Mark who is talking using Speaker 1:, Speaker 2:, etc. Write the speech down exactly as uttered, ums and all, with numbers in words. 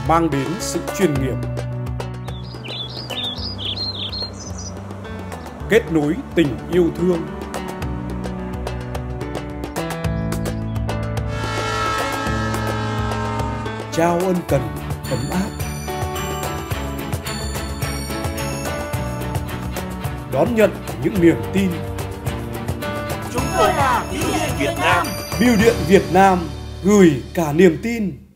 Speaker 1: mang đến sự chuyên nghiệp. Kết nối tình yêu thương. Trao ân cần ấm áp. Đón nhận những niềm tin.
Speaker 2: Chúng tôi là Bưu điện Việt Nam.
Speaker 1: Bưu điện Việt Nam gửi cả niềm tin.